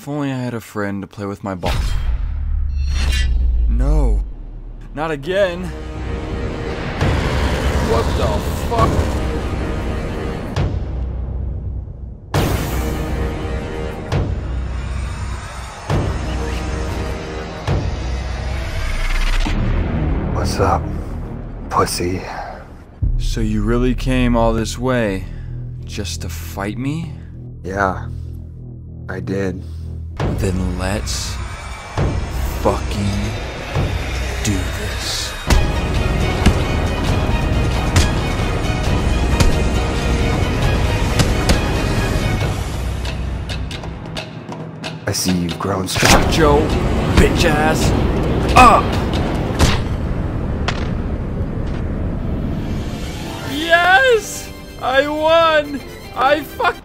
If only I had a friend to play with my ball. No. Not again. What the fuck? What's up, pussy? So you really came all this way just to fight me? Yeah, I did. Then let's fucking do this. I see you've grown strong. Joe, bitch ass, up! Yes! I won! I fucking